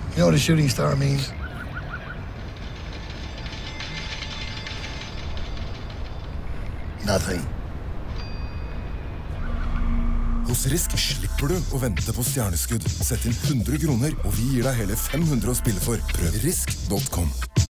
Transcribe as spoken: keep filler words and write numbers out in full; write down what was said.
You know what a shooting star means? Nothing. Hos Risk slipper du å vente på stjerneskudd. Sett inn hundre kroner, og vi gir deg hele fem hundre å spille for. Prøv risk punktum com.